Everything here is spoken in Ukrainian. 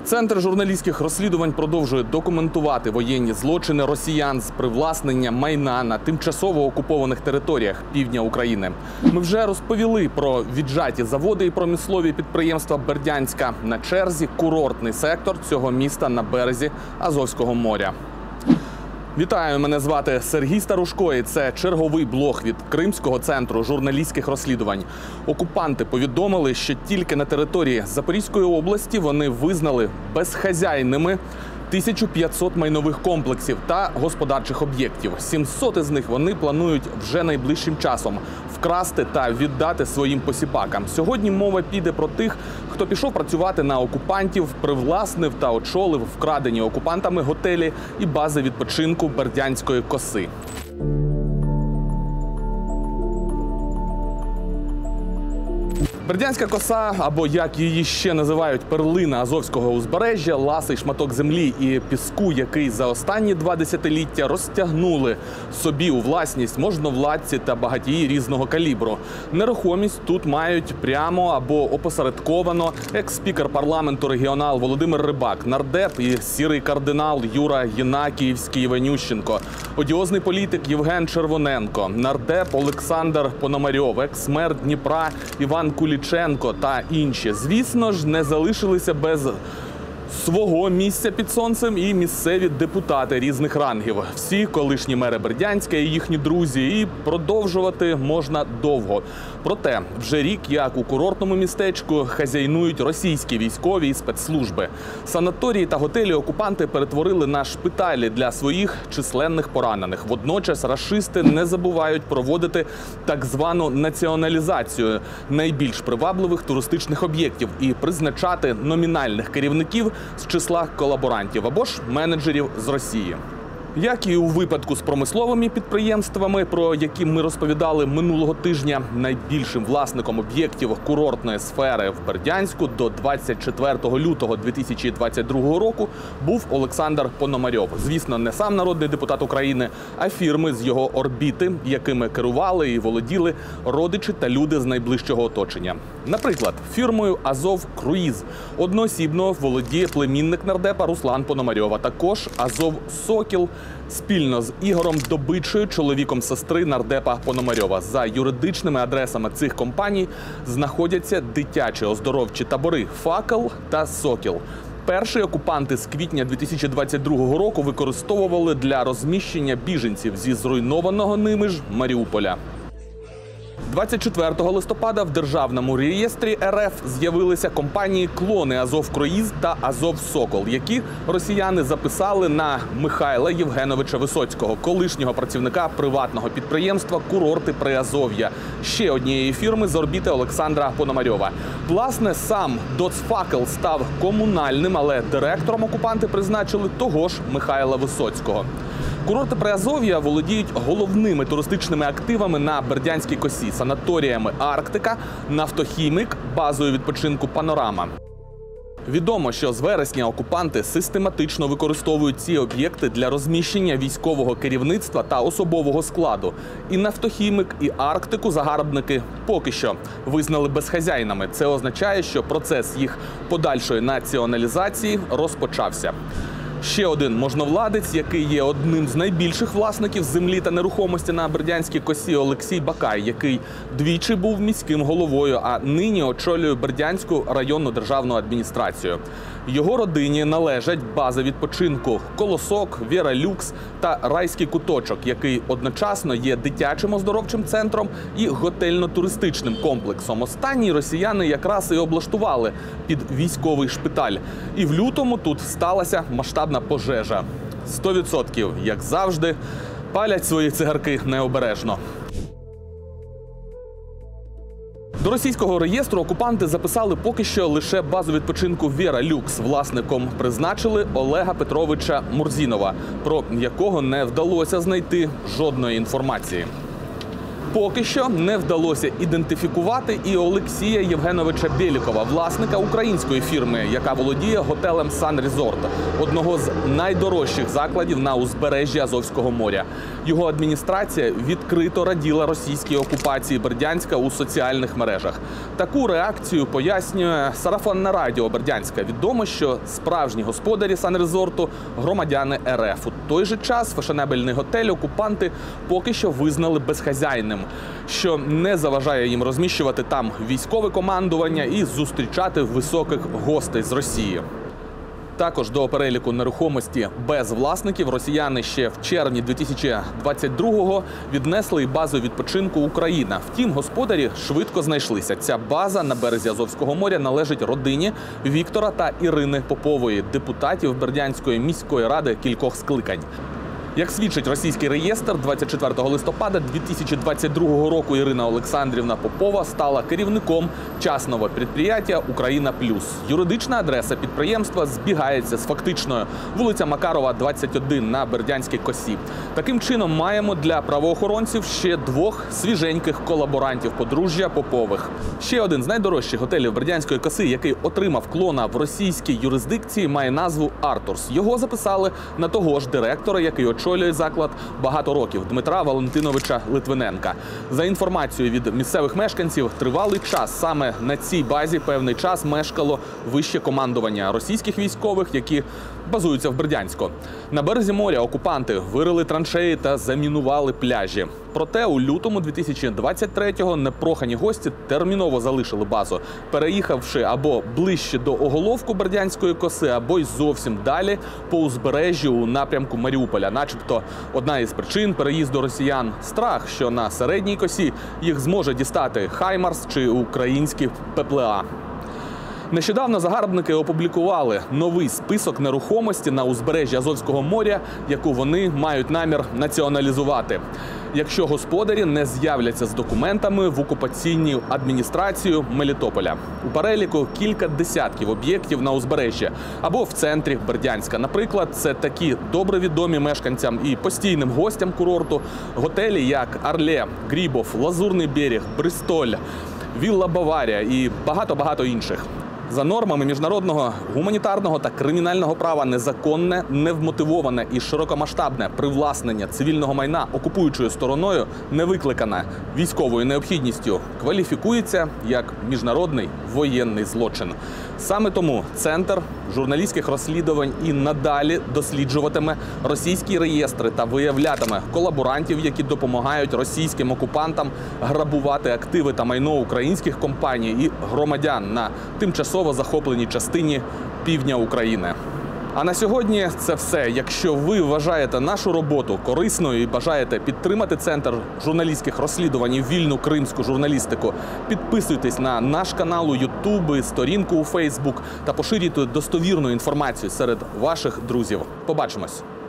Центр журналістських розслідувань продовжує документувати воєнні злочини росіян з привласнення майна на тимчасово окупованих територіях півдня України. Ми вже розповіли про віджаті заводи і промислові підприємства Бердянська. На черзі курортний сектор цього міста на березі Азовського моря. Вітаю, мене звати Сергій Старушко, і це черговий блог від Кримського центру журналістських розслідувань. Окупанти повідомили, що тільки на території Запорізької області вони визнали безхазяйними 1500 майнових комплексів та господарчих об'єктів. 700 із них вони планують вже найближчим часом вкрасти та віддати своїм посіпакам. Сьогодні мова піде про тих, хто пішов працювати на окупантів, привласнив та очолив вкрадені окупантами готелі і бази відпочинку Бердянської коси. Бердянська коса, або як її ще називають, перлина Азовського узбережжя, ласий шматок землі і піску, який за останні 2 десятиліття розтягнули собі у власність можновладці та багатії різного калібру. Нерухомість тут мають прямо або опосередковано екс-спікер парламенту регіонал Володимир Рибак, нардеп і сірий кардинал Юра Єнакіївський-Іванющенко, одіозний політик Євген Червоненко, нардеп Олександр Пономарьов, екс-мер Дніпра Іван Куліченко та інші. Звісно ж, не залишилися без свого місця під сонцем і місцеві депутати різних рангів. Всі колишні мери Бердянська і їхні друзі. І продовжувати можна довго. Проте, вже рік як у курортному містечку хазяйнують російські військові і спецслужби. Санаторії та готелі окупанти перетворили на шпиталі для своїх численних поранених. Водночас рашисти не забувають проводити так звану націоналізацію найбільш привабливих туристичних об'єктів і призначати номінальних керівників з числа колаборантів або ж менеджерів з Росії. Як і у випадку з промисловими підприємствами, про які ми розповідали минулого тижня, найбільшим власником об'єктів курортної сфери в Бердянську до 24 лютого 2022 року був Олександр Пономарьов. Звісно, не сам народний депутат України, а фірми з його орбіти, якими керували і володіли родичі та люди з найближчого оточення. Наприклад, фірмою «Азов Круїз» одноосібно володіє племінник нардепа Руслан Пономарьова. Також «Азов Сокіл» спільно з Ігорем Добичою, чоловіком сестри нардепа Пономарьова. За юридичними адресами цих компаній знаходяться дитячі оздоровчі табори «Факел» та «Сокіл». Перші окупанти з квітня 2022 року використовували для розміщення біженців зі зруйнованого ними ж Маріуполя. 24 листопада в Державному реєстрі РФ з'явилися компанії-клони «Азов Круїз» та «Азов Сокол», які росіяни записали на Михайла Євгеновича Висоцького, колишнього працівника приватного підприємства «Курорти Приазов'я», ще однієї фірми з орбіти Олександра Пономарьова. Власне, сам «Доцфакел» став комунальним, але директором окупанти призначили того ж Михайла Висоцького. Курорти Приазов'я володіють головними туристичними активами на Бердянській косі – санаторіями «Арктика», «Нафтохімік», базою відпочинку «Панорама». Відомо, що з вересня окупанти систематично використовують ці об'єкти для розміщення військового керівництва та особового складу. І «Нафтохімік», і «Арктику» загарбники поки що визнали безхазяйними. Це означає, що процес їх подальшої націоналізації розпочався. Ще один можновладець, який є одним з найбільших власників землі та нерухомості на Бердянській косі, Олексій Бакай, який двічі був міським головою, а нині очолює Бердянську районну державну адміністрацію. Його родині належать бази відпочинку «Колосок», «Віра Люкс» та «Райський куточок», який одночасно є дитячим оздоровчим центром і готельно-туристичним комплексом. Останній росіяни якраз і облаштували під військовий шпиталь. І в лютому тут сталася масштабна пожежа. 100%, як завжди, палять свої цигарки необережно. До російського реєстру окупанти записали поки що лише базу відпочинку «Віра Люкс». Власником призначили Олега Петровича Мурзінова, про якого не вдалося знайти жодної інформації. Поки що не вдалося ідентифікувати і Олексія Євгеновича Бєлікова, власника української фірми, яка володіє готелем «Сан Резорт», одного з найдорожчих закладів на узбережжі Азовського моря. Його адміністрація відкрито раділа російській окупації Бердянська у соціальних мережах. Таку реакцію пояснює сарафанне радіо Бердянська. Відомо, що справжні господарі «Сан Резорту» – громадяни РФ. У той же час фешенебельний готель окупанти поки що визнали безхазяйним, що не заважає їм розміщувати там військове командування і зустрічати високих гостей з Росії. Також до переліку нерухомості без власників росіяни ще в червні 2022-го віднесли і базу відпочинку «Україна». Втім, господарі швидко знайшлися. Ця база на березі Азовського моря належить родині Віктора та Ірини Попової, депутатів Бердянської міської ради кількох скликань. Як свідчить російський реєстр, 24 листопада 2022 року Ірина Олександрівна Попова стала керівником частного підприємства «Україна Плюс». Юридична адреса підприємства збігається з фактичною: вулиця Макарова, 21 на Бердянській косі. Таким чином, маємо для правоохоронців ще двох свіженьких колаборантів подружжя Попових. Ще один з найдорожчих готелів Бердянської коси, який отримав клона в російській юрисдикції, має назву «Артурс». Його записали на того ж директора, який очолює заклад багато років – Дмитра Валентиновича Литвиненка. За інформацією від місцевих мешканців, тривалий час саме на цій базі певний час мешкало вище командування російських військових, які базуються в Бердянську. На березі моря окупанти вирили траншеї та замінували пляжі. Проте у лютому 2023-го непрохані гості терміново залишили базу, переїхавши або ближче до оголовку Бердянської коси, або й зовсім далі по узбережжю у напрямку Маріуполя. Начебто одна із причин переїзду росіян – страх, що на середній косі їх зможе дістати «Хаймарс» чи українські ППЛА. Нещодавно загарбники опублікували новий список нерухомості на узбережжі Азовського моря, яку вони мають намір націоналізувати, якщо господарі не з'являться з документами в окупаційну адміністрацію Мелітополя. У переліку кілька десятків об'єктів на узбережжі або в центрі Бердянська. Наприклад, це такі добре відомі мешканцям і постійним гостям курорту готелі, як «Орле», «Грибов», «Лазурний берег», «Бристоль», «Вілла Баварія» і багато-багато інших. За нормами міжнародного гуманітарного та кримінального права незаконне, невмотивоване і широкомасштабне привласнення цивільного майна окупуючою стороною, не викликане військовою необхідністю, кваліфікується як міжнародний воєнний злочин. Саме тому Центр журналістських розслідувань і надалі досліджуватиме російські реєстри та виявлятиме колаборантів, які допомагають російським окупантам грабувати активи та майно українських компаній і громадян на тимчасово захопленій частині півдня України. А на сьогодні це все. Якщо ви вважаєте нашу роботу корисною і бажаєте підтримати Центр журналістських розслідувань і вільну кримську журналістику, підписуйтесь на наш канал у YouTube, сторінку у Facebook та поширюйте достовірну інформацію серед ваших друзів. Побачимось!